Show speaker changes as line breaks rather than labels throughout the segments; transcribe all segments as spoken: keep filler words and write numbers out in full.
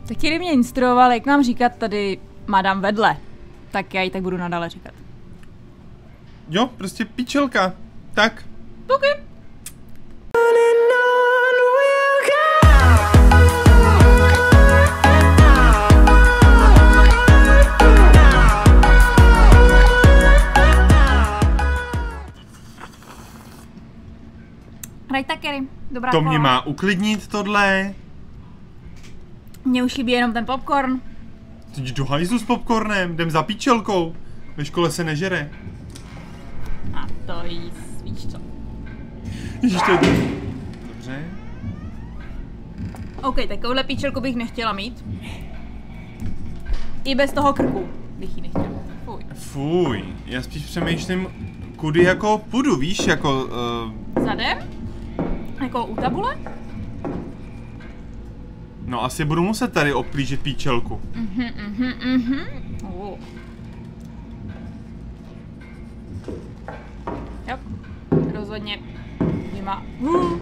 Tak kdyby mě instruoval, jak mám říkat tady madam vedle, tak já ji tak budu nadále říkat.
Jo, prostě píčelka. Tak.
Okay. Hraj taky, dobrá
To
kola.
mě má uklidnit tohle.
Mně už chybí jenom ten popcorn.
Teď do hajzlu s popcornem, jdem za píčelkou. Ve škole se nežere.
A to jí, víš co.
Ježiš, to je... Dobře.
OK, takovouhle píčelku bych nechtěla mít. I bez toho krku bych ji nechtěla. Fuj.
Fuj, já spíš přemýšlím, kudy jako půjdu, víš, jako... Uh...
Zadem? Jako u tabule?
No asi budu muset tady obklížit píčelku.
Mhm, mhm, mhm. Oh. Jo, rozhodně vnímá. Uh.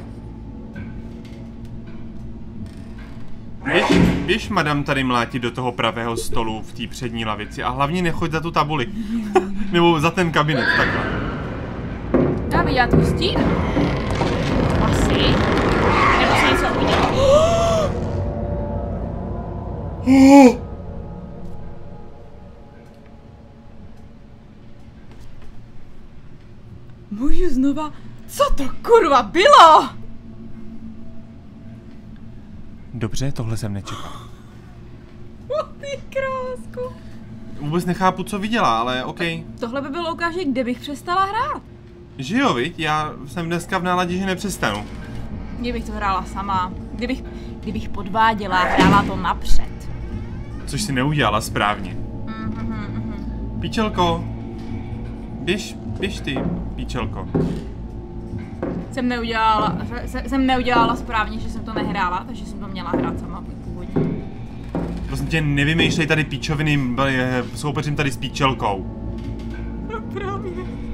Běž, běž, madam, tady mlátit do toho pravého stolu v té přední lavici a hlavně nechoď za tu tabuli. Nebo za ten kabinet, takhle.
Já viděla tu stín. Asi. Nebo se něco udělalo.
Oh!
Můžu znova? Co to kurva bylo?
Dobře, tohle jsem nečekal.
Oh, ty krásku.
Vůbec nechápu, co viděla, ale OK.
Tohle by bylo ukážek, kde bych přestala hrát.
Že jo, viď? Já jsem dneska v náladě, že nepřestanu.
Kdybych to hrála sama. Kdybych, kdybych podváděla, hrála to napřed.
Což si neudělala správně.
Mm-hmm.
Píčelko. Běž, běž ty, píčelko.
Jsem neudělala, jsem neudělala správně, že jsem to nehrála, takže jsem to měla hrát sama původně.
Prosím tě, nevymýšlej tady píčoviny, soupeřím tady s píčelkou.
No právě.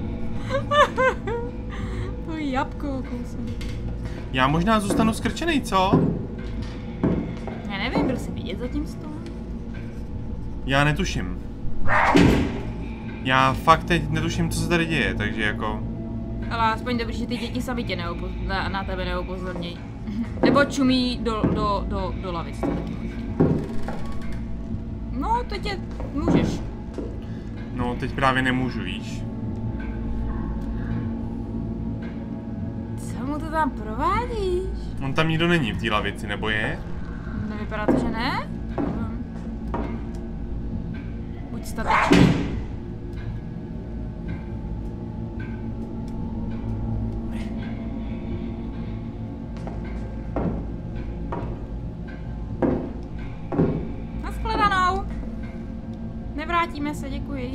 To je jabko kousem.
Já možná zůstanu skrčenej, co?
Já nevím, byl jsi vidět za tím stolem?
Já netuším. Já fakt teď netuším, co se tady děje, takže jako...
Ale aspoň dobrý, že ty děti sami tě neopoz- na, na tebe neupozornějí. Nebo čumí do, do, do, do lavic, to taky možný. No, teď je můžeš.
No, teď právě nemůžu, víš?
Co mu to tam provádíš?
On tam nikdo není v té lavici, nebo je?
Nevypadá to, že ne? Hm. Buď statečný. Nashledanou. Nevrátíme se, děkuji.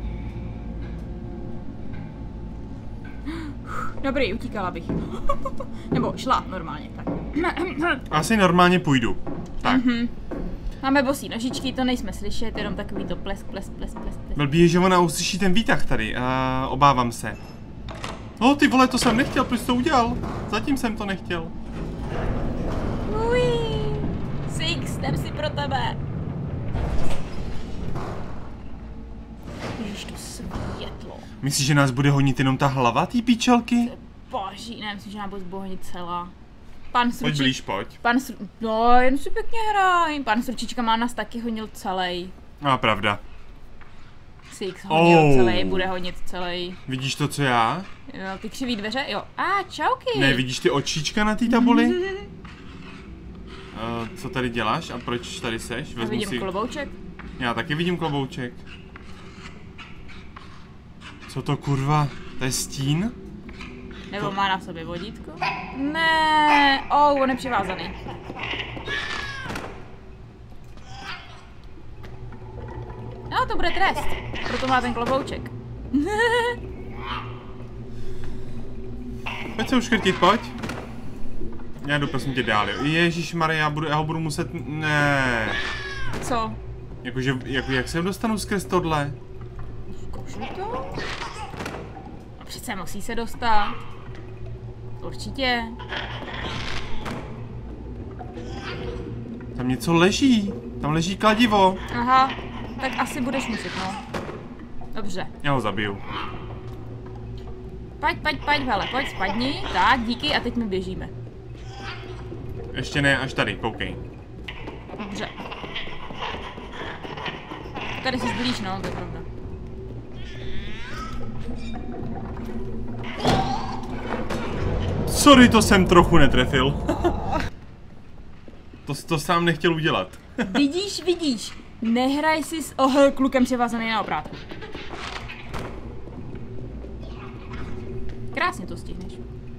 Dobrý, utíkala bych. Nebo šla normálně, tak.
Asi normálně půjdu. Tak.
Mm-hmm. Máme bosí nožičky, to nejsme slyšet, jenom takový to plesk, plesk, plesk, plesk, plesk.
Blbý je, že ona uslyší ten výtah tady a obávám se. No ty vole, to jsem nechtěl, proč jsi to udělal? Zatím jsem to nechtěl.
Ují. Six, jdem si pro tebe. Ježiš, to světlo.
Myslíš, že nás bude honit jenom ta hlava té píčelky?
Boží, ne, myslím, že nám bude zbohonit celá. Pan Sručička.
Pojď blíž, pojď.
Pan Sru... No, jen si pěkně hraj. Pan Sručička má nás taky honil celý.
No, pravda.
Six honil
Oh.
celý, bude honit celý.
Vidíš to, co já?
Jo, ty křivý dveře, jo. A, ah, čauky.
Ne, vidíš ty očička na té tabuli? uh, co tady děláš a proč tady seš?
Já vidím
si...
klobouček.
Já taky vidím klobouček. Co to kurva? To je stín?
Nebo
To-
má na sobě vodítko? Ne, oh, on je přivázaný. No, to bude trest. Proto má ten klobouček.
Pojď se uškrtit, pojď. Já jdu prosím tě dál, jo. Ježišmarja, já, budu, já ho budu muset... Ne.
Co?
Jakože, jako, jak se dostanu skrz tohle?
Zkoušej to? A přece musí se dostat. Určitě.
Tam něco leží. Tam leží kladivo.
Aha, tak asi budeš muset, no. Dobře.
Já ho zabiju.
Pojď, pojď, pojď, hele, pojď, spadni. Tak, díky a teď my běžíme.
Ještě ne, až tady, koukej.
Dobře. Tady jsi blíž, no, to je pravda.
Sorry, to jsem trochu netrefil. to, to sám nechtěl udělat.
Vidíš, vidíš. Nehraj si s oh, klukem převázaný na obrátku. Krásně to stihneš.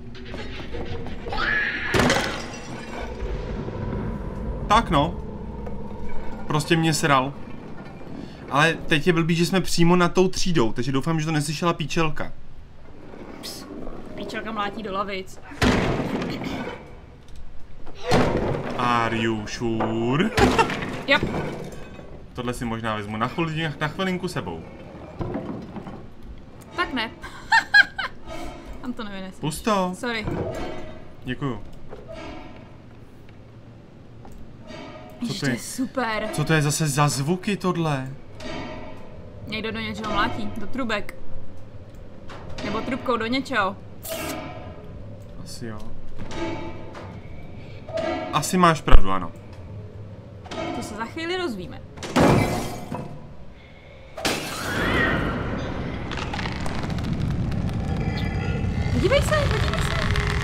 Tak no. Prostě mě sral. Ale teď je blbý, že jsme přímo nad tou třídou, takže doufám, že to neslyšela píčelka.
Ps, píčelka mlátí do lavic.
Are you sure?
Yep.
Tohle si možná vezmu na, chvíli, na chvilinku sebou.
Tak ne. Tam to nevynesl.
Pusto.
Sorry.
Děkuju. Co
Ježiš,
to
to
je?
je super.
Co to je zase za zvuky tohle?
Někdo do něčeho mlátí, do trubek. Nebo trubkou do něčeho.
Asi jo. Asi máš pravdu, ano.
To se za chvíli rozvíme. Podívej se, podívej se.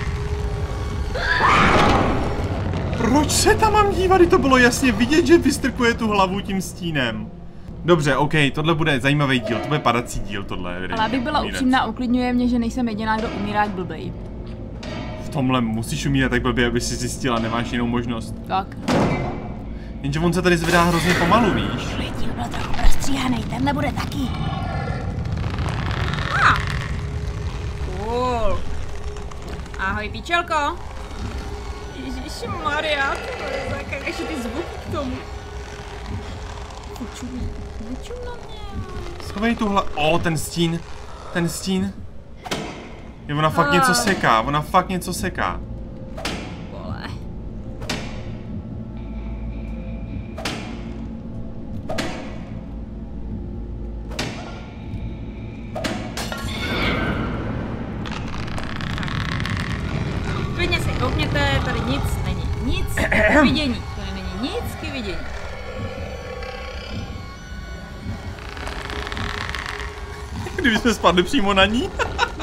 Proč se tam mám dívat? To bylo jasně vidět, že vystrkuje tu hlavu tím stínem. Dobře, OK, tohle bude zajímavý díl, to bude padací díl, tohle.
Ale abych byla upřímná, uklidňuje mě, že nejsem jediná, kdo umírá jak blbej.
V tomhle musíš umírat tak blbě, aby si zjistila, nemáš jinou možnost.
Tak.
Jenže on se tady zvedá hrozně pomalu, víš?
Tvůj díl byl trochu prostříhaný, tenhle bude taky.
Ah. Cool. Ahoj, píčelko. Ježišmarja, to ještě ty zvuky k tomu. Nečum, nečum na mě.
Schovej tu hlavu. O, ten stín. Ten stín. Je, ona fakt
Ah.
něco seká, ona fakt něco seká.
Vole. Klidně si koukněte, tady nic není. Nic k vidění. Tady není nic k vidění.
Kdyby jsme spadli přímo na ní.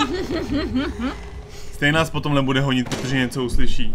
Stejně nás potom nebude honit, protože něco uslyší.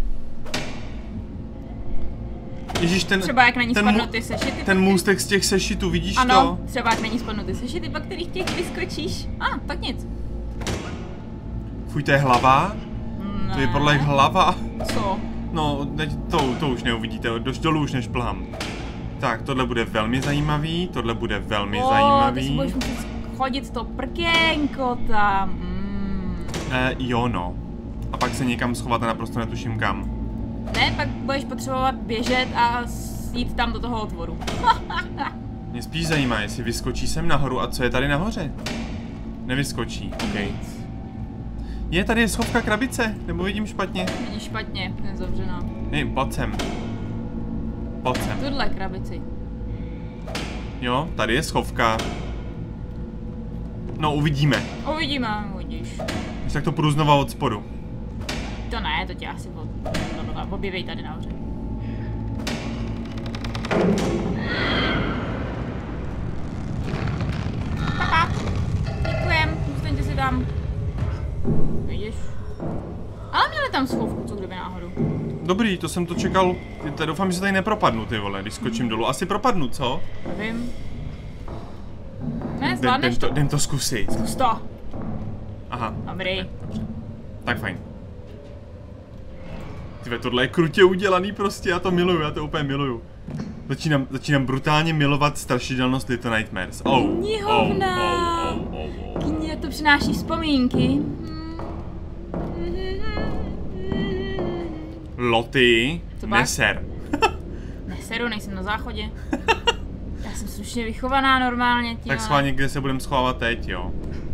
Ježíš, ten,
Třeba jak na ní
ten,
spadnou
mu-
ty sešity.
ten můstek z těch sešitů, vidíš
Ano,
to?
třeba jak na ní spadnou ty sešity, pak kterých těch vyskočíš. A, ah, tak nic.
Fuj, to je hlava?
Ne.
To je podle jak hlava.
Co?
No, teď to, to už neuvidíte, dost dolů už nešplhám. Tak, tohle bude velmi zajímavý, tohle bude velmi
O,
zajímavý.
ty si budeš muset chodit to prkénko tam. Mm.
Eh, jo no. A pak se někam schovat a naprosto netuším kam.
Ne, pak budeš potřebovat běžet a jít tam do toho otvoru.
Mě spíš zajímá, jestli vyskočí sem nahoru a co je tady nahoře. Nevyskočí, ok. Je, tady je schovka krabice, nebo vidím špatně?
Vidíš špatně, je zavřená.
Hej, pojď sem. Pojď sem.
Tuhle krabici.
Jo, tady je schovka. No, uvidíme.
Uvidíme, uvidíš.
Když tak to půjdu znova od spodu.
To ne, to tě asi od... no, no, objeví tady nahoře. Papa, děkujem, zůstaňte si tam. Vidíš? Ale měli tam schovku, co kdyby náhodou.
Dobrý, to jsem to čekal. Ty- Doufám, že se tady nepropadnu, ty vole, když skočím dolů. Asi propadnu, co?
Nevím. Ne,
Jdem,
zvládneš
jdem, to,
to.
jdem to zkusit.
Zkus to.
Aha,
Dobrý.
tak fajn. Tyve, tohle je krutě udělaný prostě, já to miluju, já to úplně miluju. Začínám, začínám brutálně milovat strašidelnost Little Nightmares. Oh, oh,
Knihovna.
oh, oh, oh, oh.
Kniha to přináší vzpomínky.
Loty,
Co pak?
neser.
Neseru, nejsem na záchodě. Já jsem slušně vychovaná normálně tím.
Tak schválně, kde se budeme schovávat teď, jo.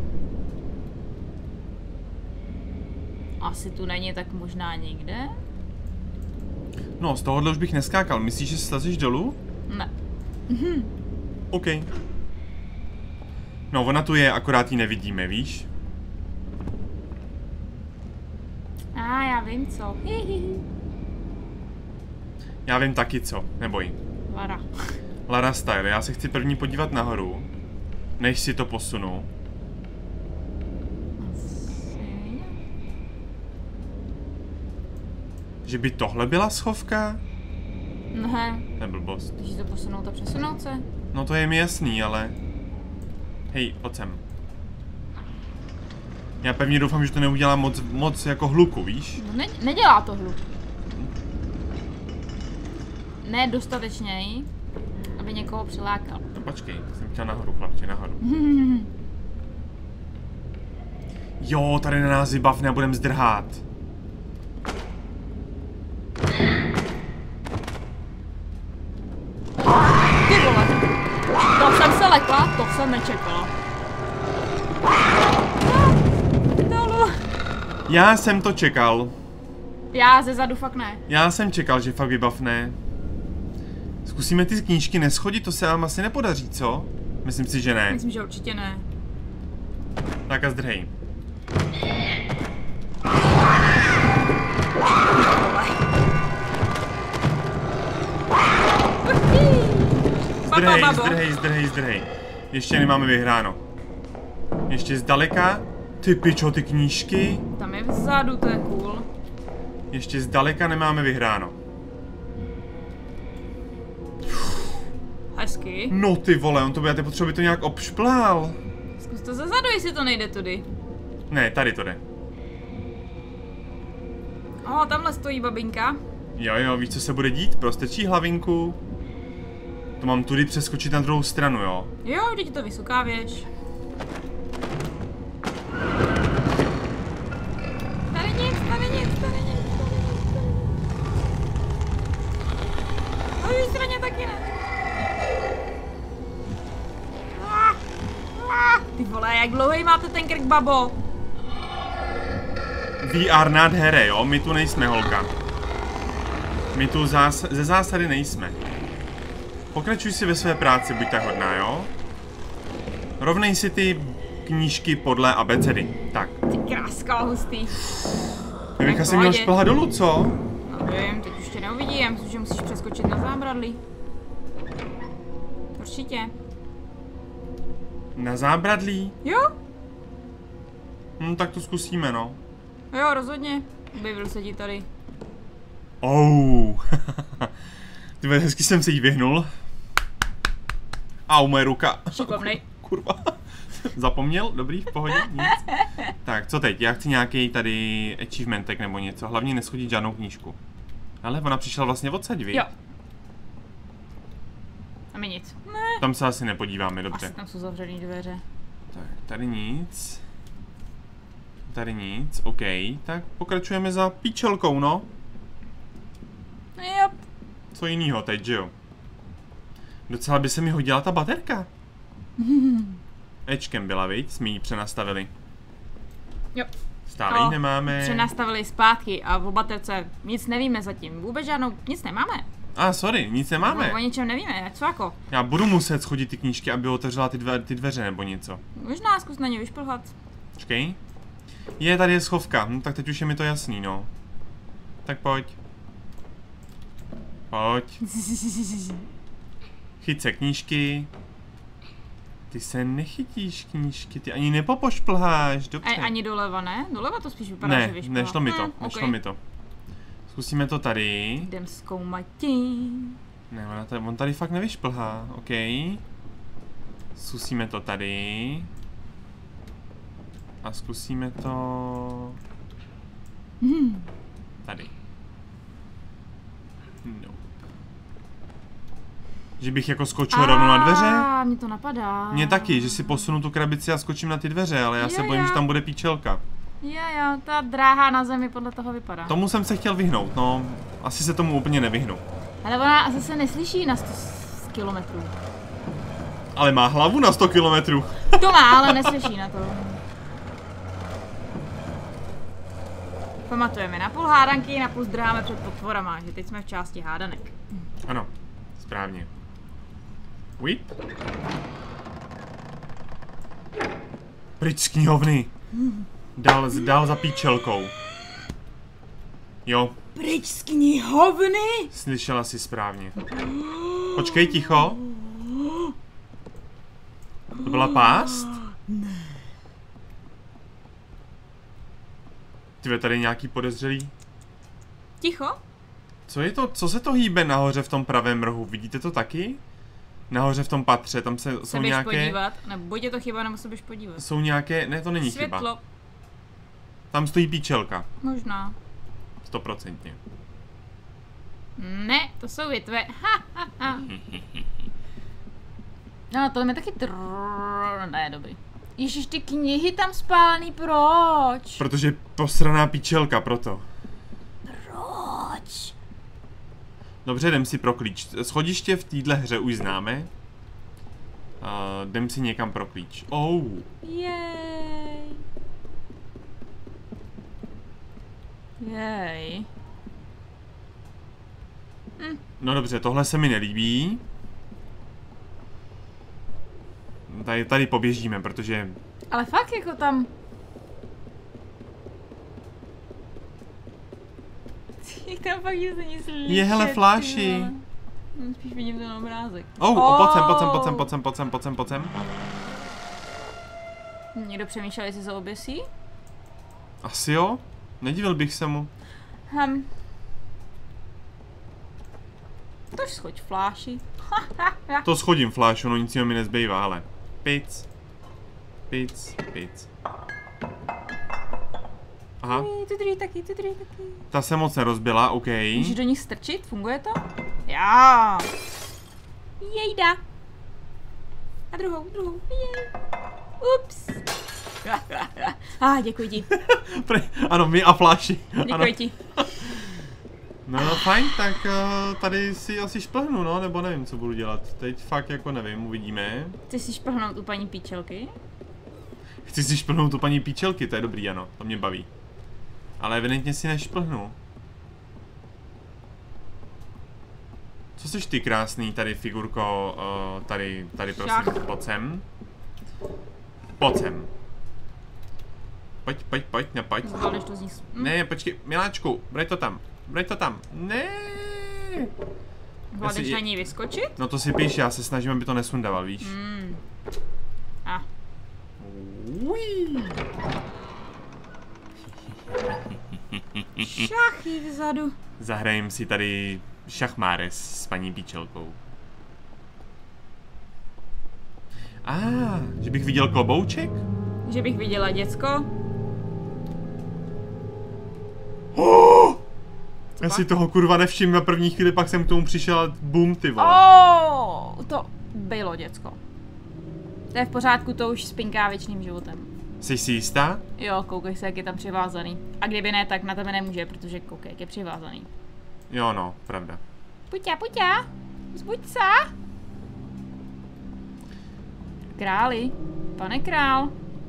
Asi tu není, tak možná nikde?
No, z tohohle už bych neskákal. Myslíš, že slezeš dolů?
Ne. Mhm.
OK. No, ona tu je, akorát ji nevidíme, víš?
A ah, já vím co. Hihihi.
Já vím taky co, neboj.
Lara.
Lara Style, já se chci první podívat nahoru, než si to posunu. Že by tohle byla schovka?
Ne.
To je blbost.
Když to posunout a přesunout se.
No to je mi jasný, ale... Hej, pojď sem. Já pevně doufám, že to neudělá moc, moc jako hluku, víš?
No ne, nedělá to hluk. Ne dostatečněji, aby někoho přilákal.
No počkej, jsem chtěl nahoru, chlapče, nahoru. Jo, tady na nás vybavne a budem zdrhát.
Ty vole. To jsem se lekla, to jsem nečekala. Dolu.
Já jsem to čekal.
Já ze zadu fakt ne.
Já jsem čekal, že fakt vybavne. Zkusíme ty knížky neschodit, to se vám asi nepodaří, co? Myslím si, že ne.
Myslím, že určitě ne.
Tak a zdrhej. Zdrhej, zdrhej, zdrhej, zdrhej. Ještě nemáme vyhráno. Ještě zdaleka. Ty pičo, ty knížky.
Tam je vzadu, to je cool.
Ještě zdaleka nemáme vyhráno.
Hezky.
No ty vole, on to bude potřebovat, by to nějak obšplál.
Zkus to ze zadu, jestli to nejde tudy.
Ne, tady to jde.
O, tamhle stojí babinka.
Jo, jo, víš, co se bude dít? Prostečí hlavinku. To mám tudy přeskočit na druhou stranu, jo?
Jo, vždyť je to vysoká věž. Tady nic, tady nic, tady nic, tady nic. Na druhé straně taky ne. Ah, ah. Ty vole, jak dlouhý máte ten krk, babo?
V R nádhere, jo? My tu nejsme, holka. My tu zás ze zásady nejsme. Pokračuj si ve své práci, buď tak hodná, jo? Rovnej si ty knížky podle abecedy. Tak.
Ty kráska hustý.
Ty bych asi měl šplhat dolů, co?
No vím, teď už tě neuvidí, já myslím, že musíš přeskočit na zábradlí. Určitě.
Na zábradlí?
Jo?
Hm, tak to zkusíme, no.
Jo, rozhodně. Objevil se ti tady.
Oh. Ty vole, hezky jsem se jí vyhnul. Au, moje ruka.
Šikovnej.
Kurva. Zapomněl? Dobrý, v pohodě, nic. Tak, co teď? Já chci nějaký tady achievementek nebo něco. Hlavně neschodit žádnou knížku. Ale ona přišla vlastně odsaď, vy?
Jo. A mi nic. Ne.
Tam se asi nepodíváme, dobře.
Asi tam jsou zavřený dveře.
Tak, tady nic. Tady nic, OK. Tak pokračujeme za píčelkou, no.
Yep.
Co jinýho teď, že jo? Docela by se mi hodila ta baterka. Ečkem byla, viď? Jsme ji přenastavili.
Jo.
Stále ji
No,
nemáme.
Přenastavili zpátky a v baterce nic nevíme zatím. Vůbec žádnou, nic nemáme.
A ah, sorry, nic nemáme.
No, o ničem nevíme, co jako?
Já budu muset schodit ty knížky, aby otevřela ty, dve, ty dveře nebo něco.
Možná zkus na ně vyšplhat.
Počkej. Je, tady je schovka, no tak teď už je mi to jasný, no. Tak pojď. Pojď. Chyť se knížky. Ty se nechytíš knížky, ty ani nepopošplháš, dobře.
A, ani doleva, ne? Doleva to spíš vypadá, že
Ne,
vyšplhá.
nešlo mi to,
Hm,
nešlo
okay.
mi to. Zkusíme to tady.
Jdem zkoumat tí.
Ne, ona tady, on tady fakt nevyšplhá, OK. Zkusíme to tady. A zkusíme to...
Hmm.
Tady. No. Že bych jako skočil rovnou na dveře?
A mě to napadá.
Mně taky, že si posunu tu krabici a skočím na ty dveře, ale já
Jo,
se bojím,
jo.
že tam bude píčelka.
Jo, jo, ta dráha na zemi podle toho vypadá.
Tomu jsem se chtěl vyhnout, no. Asi se tomu úplně nevyhnu.
Ale ona zase neslyší na sto kilometrů.
Ale má hlavu na sto kilometrů.
To má, ale neslyší na to. Pamatujeme, na půl hádanky, na půl zdráme před potvorama, že teď jsme v části hádanek.
Ano, správně. Whip. Pryč z knihovny. Dál, dál za píčelkou. Jo.
Pryč z knihovny?
Slyšela jsi správně. Počkej, ticho. To byla pást?
Ne.
Tyve, tady nějaký podezřelý.
Ticho?
Co je to? Co se to hýbe nahoře v tom pravém rohu? Vidíte to taky? Nahoře v tom patře, tam se, jsou
se běž
nějaké...
podívat, nebo buď je to chyba, nebo se běž podívat.
Jsou nějaké... Ne, to není
Světlo.
chyba. Tam stojí píčelka.
Možná.
Stoprocentně.
Ne, to jsou větve. Ha, ha, ha. No, to mi taky trrrr. Ne, dobrý. Ježiš, ty knihy tam spálený, proč?
Protože posraná píčelka, proto.
Proč?
Dobře, jdem si pro klíč. Schodiště v téhle hře už známe. Uh, jdem si někam pro klíč. Oh.
Jej. Jej. Hm.
No dobře, tohle se mi nelíbí. Tady, tady poběžíme, protože...
Ale fakt jako tam... Tam fakt nic není slyšet.
Je, hele, fláši.
Spíš vidím ten obrázek.
Oh, oh. Pojď sem, pojď sem, pojď sem, pojď sem, pojď sem, pojď sem, pojď sem.
Někdo přemýšlel, jestli se oběsí?
Asi jo? Nedivil bych se mu.
Hm. Tož schoď fláši.
To schodím flášu, no nic jiného mi nezbývá, ale... Pic. Pic, pic. Aha.
Ty druhý taky, ty druhý taky.
Ta se moc nerozbila, OK.
Můžeš do nich strčit? Funguje to? Já. Jejda. A druhou, druhou. Jej. Ups. Ah, děkuji ti.
Ano, my a fláši.
Děkuji ti.
No, no fajn, tak uh, tady si asi šplhnu, no, nebo nevím, co budu dělat. Teď fakt jako nevím, uvidíme.
Chci si šplhnout u paní píčelky?
Chci si šplhnout u paní píčelky, to je dobrý, ano, to mě baví. Ale evidentně si nešplhnu. Co seš ty krásný tady figurko, uh, tady, tady prosím, pojď sem. Pojď sem. Pojď, pojď, pojď, ne, pojď.
Zvládneš to zíst. Hm?
Ne, počkej, miláčku, braj to tam, braj to tam, ne.
Zvládneš
si...
na ní vyskočit?
No to si píš, já se snažím, aby to nesundával, víš.
Mm. A.
Uí.
Šachy vzadu.
Zahrajem si tady šachmáres s paní píčelkou. A, ah, že bych viděl klobouček?
Že bych viděla děcko.
Oh!
Co
Já
pak?
si toho kurva nevšiml na první chvíli, pak jsem k tomu přišel a bum, ty vole.
Oh, to bylo děcko. To je v pořádku, to už spinká věčným životem.
Jsi si jistá?
Jo, koukej se, jak je tam přivázaný. A kdyby ne, tak na tebe nemůže, protože koukej, jak je přivázaný.
Jo no, pravda.
Puťa, puťa, zbuď se. Králi, pane král.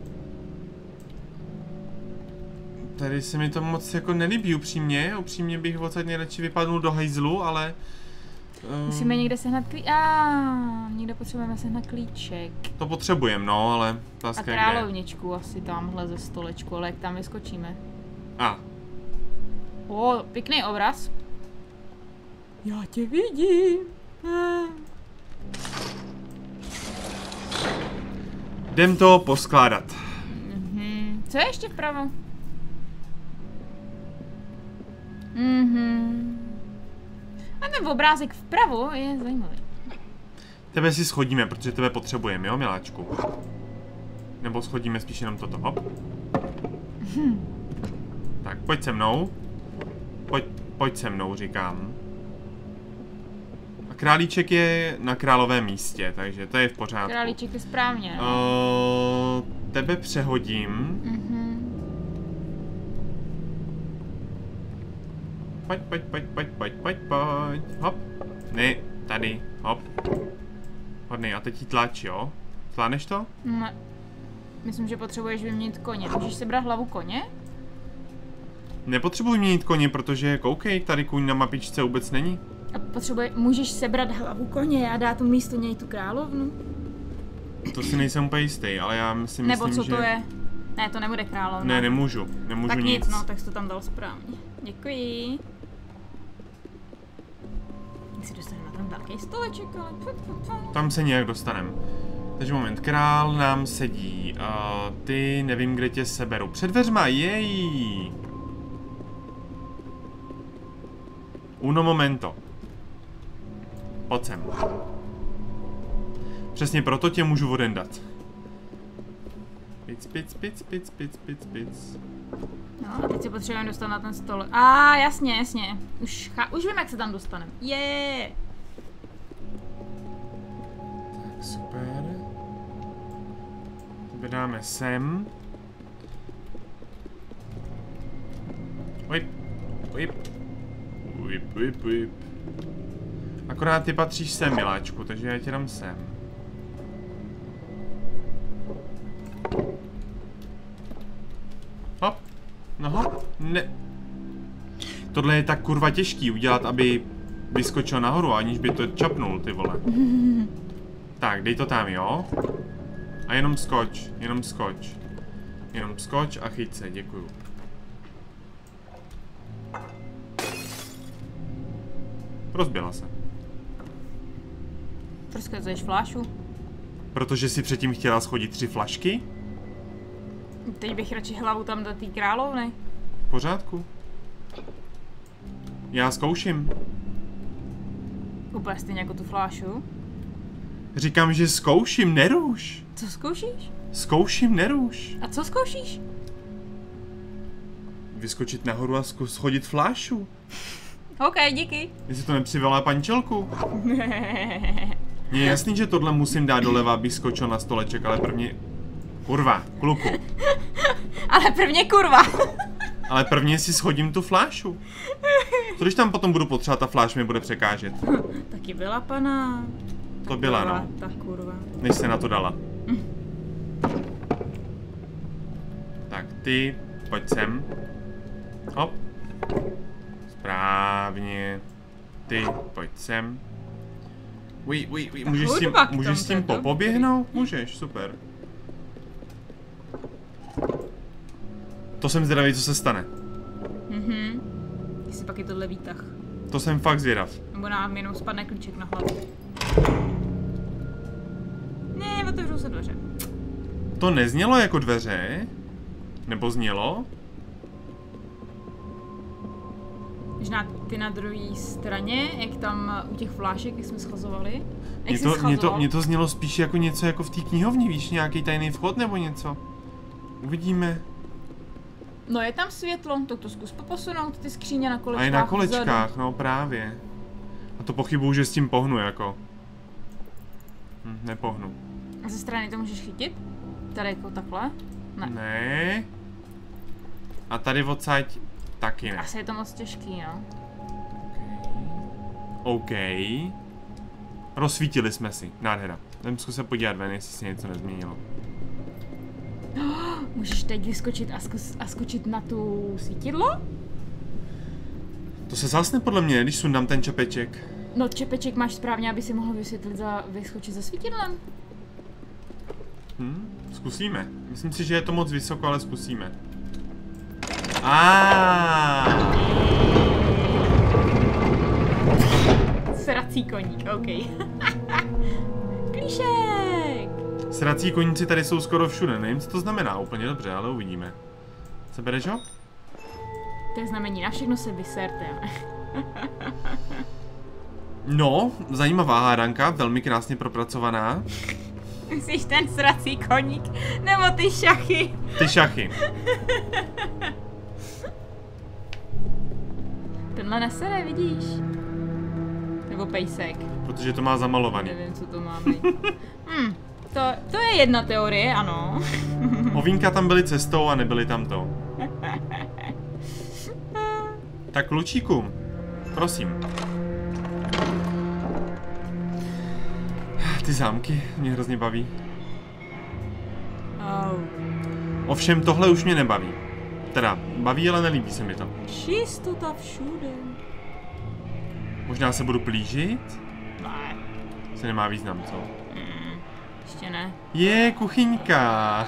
Tady se mi to moc jako nelíbí upřímně, upřímně bych odsaď nejradši vypadnul do hajzlu, ale... Um,
Musíme někde sehnat klíček. Ah, někde potřebujeme sehnat klíček.
To potřebujeme, no, ale...
A
Kde?
královničku asi tamhle ze stolečku, ale jak tam vyskočíme.
A.
O, pěkný obraz. Já tě vidím.
Jdem to poskládat.
Mhm. Co je ještě vpravo? Mhm. A ten obrázek vpravo je zajímavý.
Tebe si schodíme, protože tebe potřebujeme, jo, miláčku? Nebo schodíme spíš jenom toto, hop.
Hm.
Tak, pojď se mnou. Pojď, pojď se mnou, říkám. A králíček je na královém místě, takže to je v pořádku.
Králíček je správně. No?
Uh, tebe přehodím.
Mhm.
Pojď, pojď, pojď, pojď, pojď, pojď, pojď. Hop. Ne, tady, hop. Hodnej, a teď jí tlač, jo? Zvládneš to?
Ne. Myslím, že potřebuješ vyměnit koně. Můžeš si brát hlavu koně?
Nepotřebuji měnit koně, protože koukej, tady kůň na mapičce vůbec není.
A potřebuje, můžeš sebrat hlavu koně a dát tu místo něj tu královnu?
To si nejsem úplně jistý, ale já si myslím,
Nebo co
že...
to je? Ne, to nebude královna.
Ne, nemůžu. Nemůžu
tak
nic.
nic, no, tak jsi to tam dal správně. Děkuji. Jak si dostaneme na ten velký stoleček, ale...
Tam se nějak dostaneme. Takže moment, král nám sedí. Uh, ty, nevím, kde tě seberu. Před dveřma, jej! Uno momento. Pojď sem. Přesně proto tě můžu odendat. Pic, pic, pic, pic, pic, pic, pic.
No a teď se potřebujeme dostat na ten stole. A ah, jasně, jasně. Už, chá, už vím, jak se tam dostaneme. Je. Yeah.
Tak super. Tebe dáme sem. Ujip, ujip. Ujip, ujip, ujip. Akorát ty patříš sem, miláčku, takže já tě dám sem. Hop. No hop. Ne. Tohle je tak kurva těžký udělat, aby vyskočil nahoru, aniž by to čapnul, ty vole. Tak, dej to tam, jo? A jenom skoč, jenom skoč. Jenom skoč a chyť se, děkuju. Rozbila se.
Proč skazuješ flášu?
Protože si předtím chtěla schodit tři flašky?
Teď bych radši hlavu tam do té královny.
V pořádku. Já zkouším.
Úplně stejně jako tu flášu.
Říkám, že zkouším, neruš.
Co zkoušíš?
Zkouším, neruš.
A co zkoušíš?
Vyskočit nahoru a schodit flášu.
OK, díky.
Jestli to nepřivolá pančelku. Je jasný, že tohle musím dát doleva, abych skočil na stoleček, ale prvně... Kurva, kluku.
Ale prvně kurva.
Ale prvně si schodím tu flášu. Co když tam potom budu potřebovat, ta fláš mi bude překážet?
Taky byla pana.
To byla, no.
Ta kurva.
Než se na to dala. Tak ty, pojď sem. Hop. Správně. Ty, pojď sem. Uj, uj, uj, můžeš s tím, můžeš s tím popoběhnout? Můžeš, super. To jsem zvědavý, co se stane.
Mhm. Jestli pak je tohle výtah.
To jsem fakt zvědav.
Nebo nám jenom spadne klíček na hlavu. Ne, otevřou se dveře.
To neznělo jako dveře? Nebo znělo?
Možná ty na druhé straně, jak tam u těch flášek, jak jsme schazovali.
Mně to, mě to, mě to znělo spíš jako něco jako v té knihovně, víš, nějaký tajný vchod nebo něco? Uvidíme.
No je tam světlo, tak to zkus posunout ty skříně na kolečkách.
A je na kolečkách,
vzadu.
no právě. A to pochybuju, že s tím pohnu jako. Hm, nepohnu.
A ze strany to můžeš chytit? Tady jako takhle? Ne.
Ne. A tady odsaď taky ne.
Asi je to moc těžký, no.
OK. Rozsvítili jsme si, nádhera. Jdem zkus se podívat ven, jestli se něco nezměnilo.
Můžeš teď vyskočit a, zkus, a skočit na tu svítidlo?
To se zásne podle mě, když sundám ten čepeček.
No čepeček máš správně, aby si mohl vysvětlit za, vyskočit za svítidlem.
Hm, zkusíme. Myslím si, že je to moc vysoko, ale zkusíme. Ah.
Srací koník, OK. Klíšek!
Srací koníci tady jsou skoro všude, nevím, co to znamená úplně dobře, ale uvidíme. Co bereš ho?
To je znamení, na všechno se vyserte.
No, zajímavá hádanka, velmi krásně propracovaná.
Myslíš ten srací koník? Nebo ty šachy?
Ty šachy.
Tenhle nesere, vidíš? Nebo pejsek.
Protože to má zamalovaný.
Nevím, co to má být. hm, to, to je jedna teorie, ano.
Ovínka tam byly cestou a nebyly tam to. Tak klučíku, prosím. Ty zámky mě hrozně baví.
Oh.
Ovšem tohle už mě nebaví. Teda, baví, ale nelíbí se mi to.
Čistota všude.
Možná se budu plížit?
Ne.
Se nemá význam, co?
Mm, ještě ne.
Je, kuchyňka.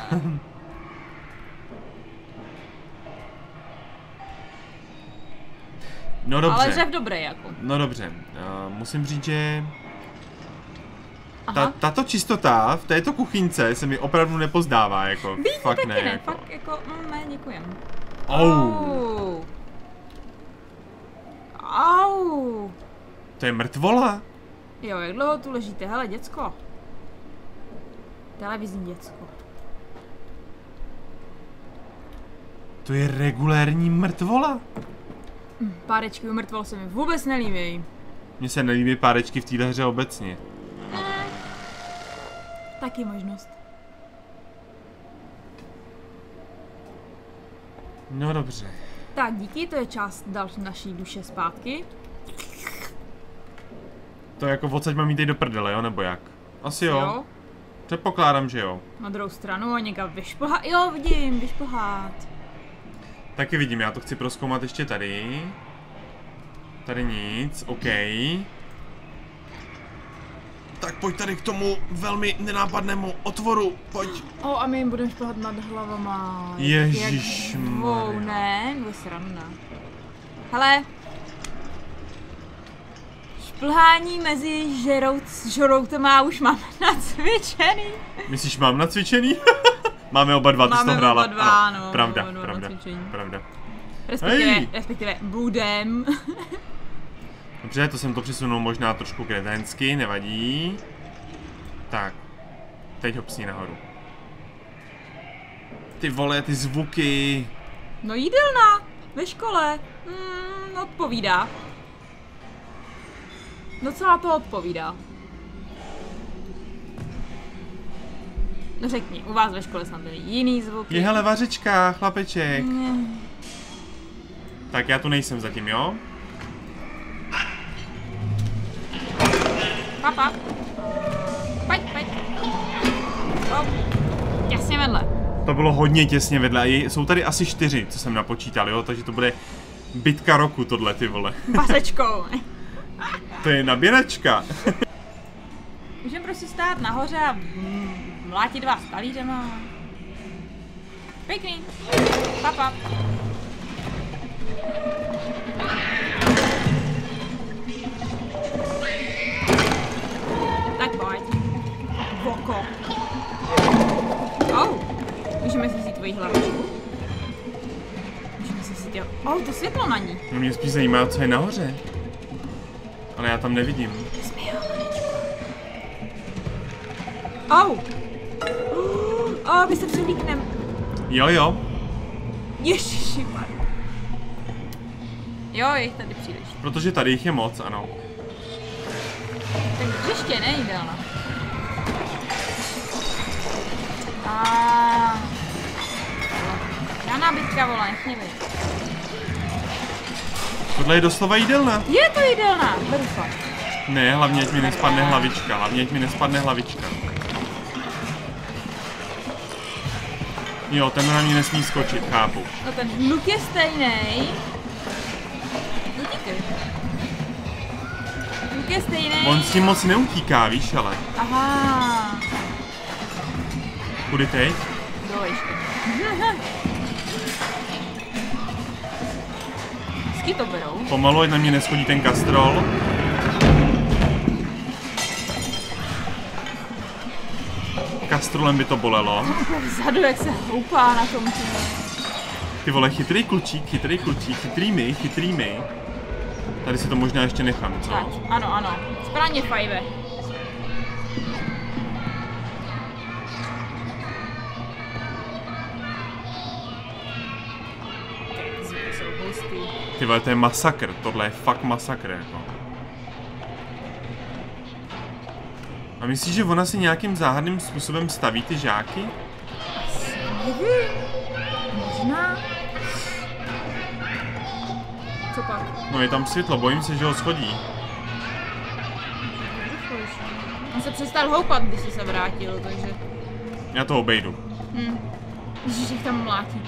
No dobře.
Ale řev dobrý jako.
No dobře. Uh, musím říct, že ta,
Aha.
tato čistota v této kuchyňce se mi opravdu nepozdává, jako.
Víte,
Fakt
taky
ne,
ne,
jako.
fakt jako, mm, ne, děkujem.
Au.
Au. Au.
To je mrtvola?
Jo, jak dlouho tu ležíte? Hele, děcko. Televizní děcko.
To je regulérní mrtvola?
Párečky u mrtvol se mi vůbec nelíbí.
Mně se nelíbí párečky v téhle hře obecně.
Taky možnost.
No dobře.
Tak, díky, to je část další naší duše zpátky.
To jako odsaď mám jít teď do prdele, jo, nebo jak? Asi jo.
Jo.
Předpokládám, že jo.
Na druhou stranu a někam vyšplhat. Jo, vidím, vyšplhat.
Taky vidím, já to chci prozkoumat ještě tady. Tady nic, OK. Tak pojď tady k tomu velmi nenápadnému otvoru, pojď.
O, a my jim budeme šplhat nad hlavama.
Ježišmarja.
Jak dvou, ne? Bude sranda. Hele. Šplhání mezi žerout, žeroutama už mám nacvičený.
Myslíš, mám nacvičený? Máme oba dva, ty jsi to
Máme
hrála.
oba dva,
Ano,
no,
pravda,
máme oba dva
pravda,
nacvičení.
pravda.
Respektive,
Hej.
respektive budem.
Dobře, to jsem to přesunul možná trošku kreténsky, nevadí. Tak, teď ho psí nahoru. Ty vole, ty zvuky.
No jídelna, ve škole. Hmm, odpovídá. Docela to odpovídá. No řekni, u vás ve škole snad byly jiný zvuky.
Je hele vařečka, chlapeček.
Mm.
Tak já tu nejsem zatím, jo?
Papa. Pojď, pojď. Oh. Jasně vedle.
To bylo hodně těsně vedle a je, jsou tady asi čtyři, co jsem napočítal, jo? Takže to bude bitka roku tohle, ty vole.
Basečkou.
To je nabíračka.
Můžeme prostě stát nahoře a mm, mlátit vás talířema. Pěkný. Papa. Tak pojď. Voko. Oh. Můžeme si vzít tvoji hlavičku. Můžeme si vzít, jo. Oh, to světlo na ní.
No mě spíš zajímá, co je nahoře. Ale já tam nevidím.
Jsme jo, oh. Oh, my se převlíknem.
Jo, jo.
Ježišimar. Jo, je jich tady příliš.
Protože tady jich je moc, ano.
Tak hřiště, ne jídelna. A žádná bitka, vole, nech mě být.
Tohle je doslova jídelna.
Je to jídelna, beru fakt.
Ne, hlavně ať mi nespadne hlavička, hlavně ať mi nespadne hlavička. Jo, ten na mě nesmí skočit, chápu.
No ten hluk je stejnej. No díky. Hluk je stejnej.
On s tím moc neutíká, víš, ale.
Aha.
Kudy teď?
Do vejšky. Vždycky to berou.
Pomalu, ať na mě neschodí ten kastrol. Kastrolem by to bolelo.
Vzadu, jak se houpá na tom tím.
Ty vole, chytrý klučík, chytrý klučík, chytrý my, chytrý my. Tady si to možná ještě nechám, co?
Tak, ano, ano. Správně, Fajve. Zvuky jsou hustý.
Ty vole, to je masakr, tohle je fakt masakr, jako. A myslíš, že ona si nějakým záhadným způsobem staví ty žáky?
Nevím. Možná. Co pak?
No je tam světlo, bojím se, že ho schodí.
On se přestal houpat, když jsi se vrátil, takže...
Já to obejdu.
Hm. Ježiš, jich tam mlátí.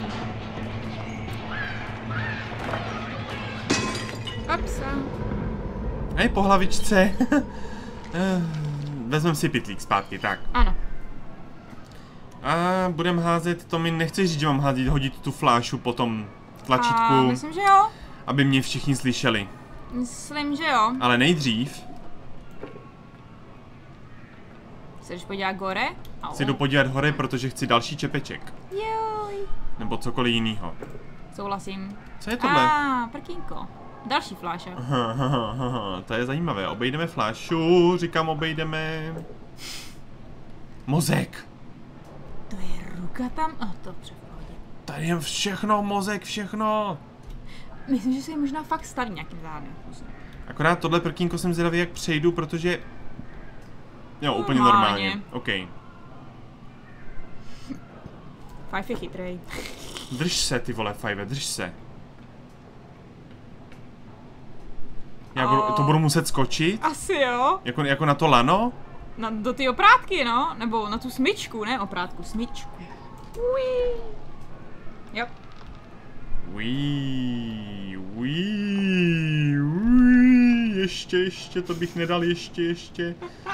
Kapsa.
Hej, po hlavičce. Vezmeme si pytlík zpátky, tak.
Ano.
A budeme házet, to mi nechceš říct, že mám házet, hodit tu flášu po tom tlačítku.
A myslím, že jo.
Aby mě všichni slyšeli.
Myslím, že jo.
Ale nejdřív
se jdeš podívat gore? Au.
si jdu podívat hore, protože chci další čepeček.
Joj.
Nebo cokoliv jinýho.
Souhlasím.
Co je tohle?
A, ah, prkínko. Další fláše.
Aha, aha, aha, to je zajímavé. Obejdeme flášu, říkám obejdeme. Mozek.
To je ruka tam? A oh, to přechodí.
Tady je všechno, mozek, všechno.
Myslím, že se je možná fakt starý nějakým záhadným způsobem.
Akorát tohle prkínko jsem zvědavý, jak přejdu, protože... Jo, úplně
Normálně.
normálně. OK.
Five je chytrej.
Drž se, ty vole, Five, drž se. Já budu, to budu muset skočit?
Asi jo.
Jako, jako na to lano?
Na, do ty oprátky, no. Nebo na tu smyčku, ne oprátku, smyčku. Ui. Jo.
Uí, uí, uí, ještě, ještě, to bych nedal, ještě, ještě.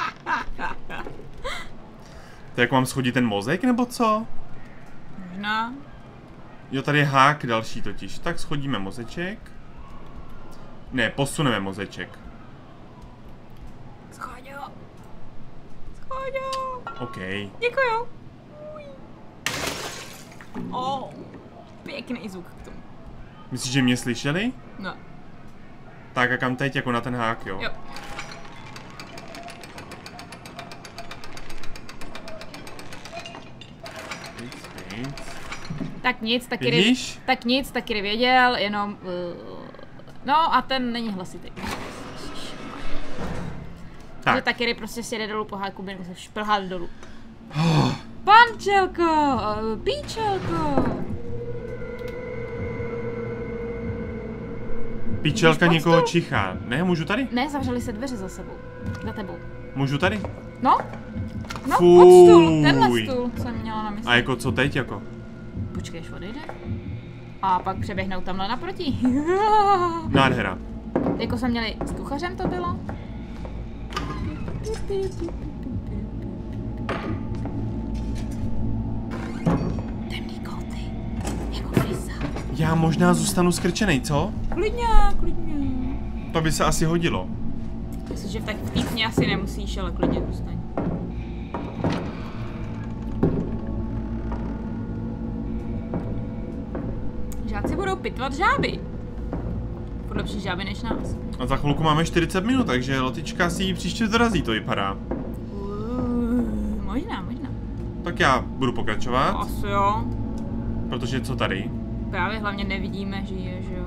To jak mám schodit ten mozek, nebo co?
Možná.
Jo, tady je hák další totiž. Tak schodíme mozeček. Ne, posuneme mozeček.
Schoďo. Schoďo.
OK.
Děkuju. Ui. Oh, pěkný zvuk k tomu.
Myslíš, že mě slyšeli?
No.
Tak a kam teď, jako na ten hák, jo?
Jo.
Víc, víc.
Tak nic, taky
Vidíš?
tak nic, taky věděl, jenom... Uh, no a ten není hlasitý. Takže
Tak.
taky prostě sjede dolů po háku, by se šplhat dolů. Pančelko, uh, píčelko.
Píčelka
Můžeš
někoho
pod stůl?
čichá. Ne, můžu tady?
Ne, zavřeli se dveře za sebou. Za tebou.
Můžu tady?
No? No,
Fuj.
pod stůl, tenhle stůl jsem měla na mysli.
A jako co teď, jako?
Počkej, až odejde. A pak přeběhnou tamhle naproti.
Nádhera.
Jako jsme měli s kuchařem to bylo? Temný kouty. Jako Frisa.
Já možná zůstanu skrčenej, co?
Klidně, klidně.
To by se asi hodilo.
Myslím, že v tak v týdně asi nemusíš, ale klidně zůstaň. Žáci budou pitvat žáby. Furt lepší žáby než nás.
A za chvilku máme čtyřicet minut, takže Lotička si ji příště dorazí, to vypadá.
Uh, možná, možná.
Tak já budu pokračovat,
Asi jo.
protože co tady?
Právě hlavně nevidíme, že je, že jo.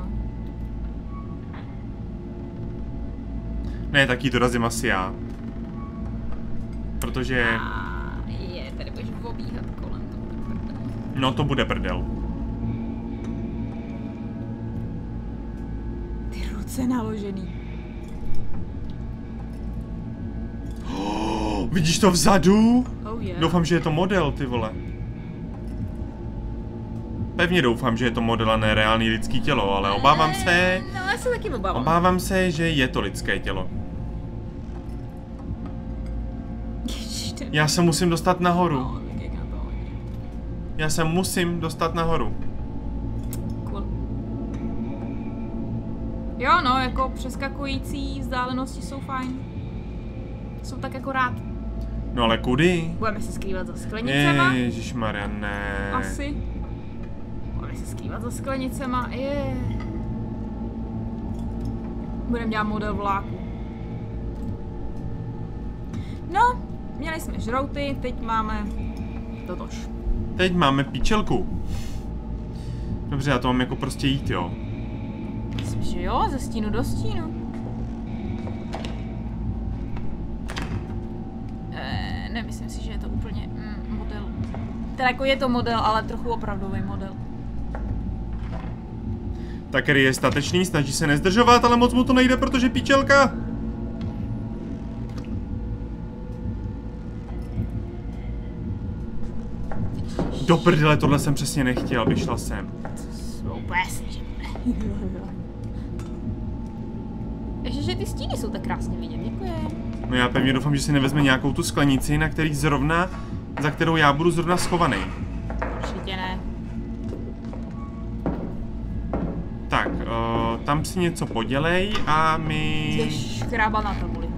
Ne, tak ji dorazím asi já. Protože...
A je, tady budeš obíhat kolem toho.
No to bude prdel.
Ty ruce naložený.
Oh, vidíš to vzadu?
Oh yeah.
Doufám, že je to model, ty vole. Pevně doufám, že je to model a ne reálný lidský tělo, ale obávám se...
No, já se taky obávám.
Obávám se, že je to lidské tělo.
Ježiš, ten...
Já se musím dostat nahoru.
No, tak jak na to hodí.
Já se musím dostat nahoru.
Cool. Jo, no, jako přeskakující vzdálenosti jsou fajn. Jsou tak jako rád.
No ale kudy?
Budeme se skrývat za sklenicema.
Ježišmarja, ne.
Asi. Budeme se skrývat za sklenicema. Je. Budeme dělat model vláku. No, měli jsme žrouty, teď máme totož.
Teď máme píčelku. Dobře, já to mám jako prostě jít, jo.
Myslím, že jo, ze stínu do stínu. E, nemyslím si, že je to úplně mm, model. Teda jako je to model, ale trochu opravdový model.
Takery je statečný, snaží se nezdržovat, ale moc mu to nejde, protože píčelka. Do prdele, tohle jsem přesně nechtěl, vyšla jsem.
Úplně jasný, že bude. Ještě, že ty stíny jsou tak krásně vidět, děkuji.
No já pevně doufám, že si nevezme nějakou tu sklenici, na který zrovna, za kterou já budu zrovna schovaný.
Určitě ne.
Tak, uh, tam si něco podělej a my...
Jdeš škrábat na tabuli.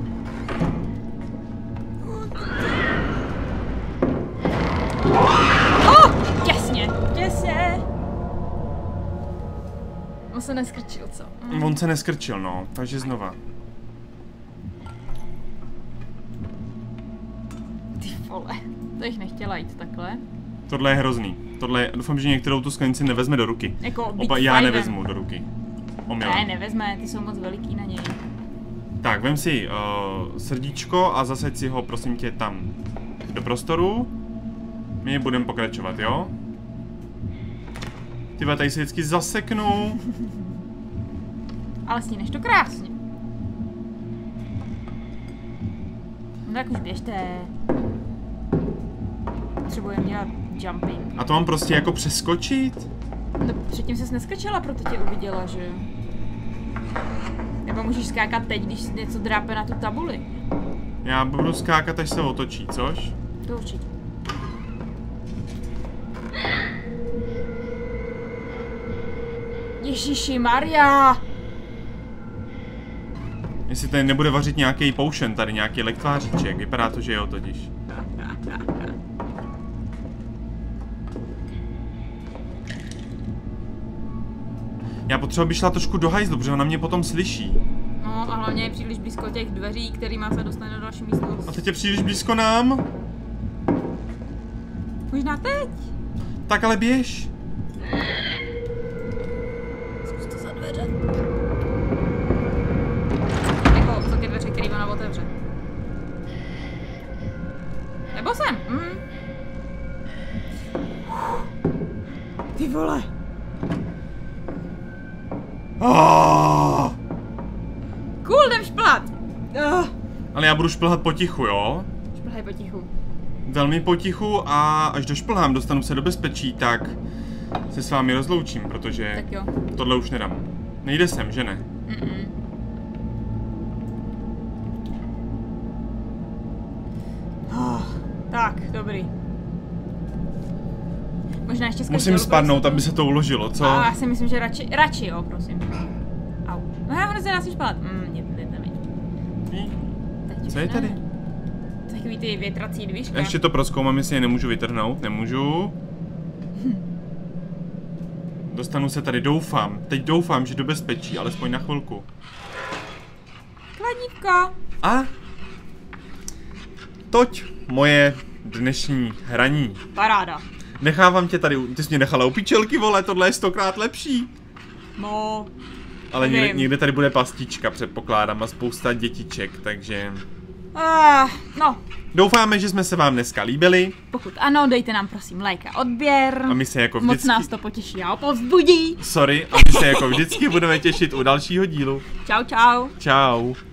Oh, těsně, těsně. On se neskrčil, co? Mm.
On se neskrčil, no, takže znova.
Ty vole, to jich nechtěla jít takhle.
Tohle je hrozný. Tohle je, doufám, že některou tu sklenici nevezme do ruky.
Jako
Oba, já nevezmu do ruky. Omylem.
Ne, nevezme, ty jsou moc veliký na něj.
Tak, vem si uh, srdíčko a zasaď si ho, prosím tě, tam do prostoru. My budeme pokračovat, jo? Tyba, tady si vždycky zaseknu.
Ale stíneš to krásně. No tak už běžte. Potřebujeme dělat jumping.
A to mám prostě jako přeskočit?
No, předtím ses neskrčela, proto tě uviděla, že jo? Nebo můžeš skákat teď, když něco drápe na tu tabuli.
Já budu skákat, až se otočí, což?
To určitě. Ježiši Maria!
Jestli tady nebude vařit nějaký potion, tady nějaký lektváříček, vypadá to, že jo, totiž. Já potřeba by šla trošku do hajzlu, protože ona mě potom slyší.
No a hlavně je příliš blízko těch dveří, kterýma se dostane do další místnosti.
A teď je příliš blízko nám?
Možná teď?
Tak ale běž.
Zkus to za dveře. Jako za ty dveře, který ona otevře. Nebo sem. Mm. Ty vole.
Oh!
Cool, jdem šplat. Uh.
Ale já budu šplhat potichu, jo?
Šplhaj potichu.
Velmi potichu a až došplhám, dostanu se do bezpečí, tak se s vámi rozloučím, protože
Tak jo.
tohle už nedám. Nejde sem, že ne?
Mm-mm. Oh, tak, dobrý. Možná ještě
Musím spadnout, aby se to uložilo, co?
A já si myslím, že radši, radši jo, prosím. Au. No já ono se dá si špalat. Mm, mě to nejde.
Co je tady?
Takový ty větrací dvířka.
Ještě to prozkoumám, jestli je nemůžu vytrhnout. Nemůžu. Dostanu se tady, doufám. Teď doufám, že do bezpečí, alespoň na chvilku.
Kladívka.
A? Toť moje dnešní hraní.
Paráda.
Nechávám tě tady, ty jsi mě nechala u pičelky, vole, tohle je stokrát lepší.
No.
Ale někde, někde tady bude pastička, předpokládám, a spousta dětiček, takže...
Uh, no.
Doufáme, že jsme se vám dneska líbili.
Pokud ano, dejte nám prosím like a odběr.
A my se jako vždycky...
Moc nás to potěší a povzbudí.
Sorry, a my se jako vždycky budeme těšit u dalšího dílu.
Čau, čau.
Čau.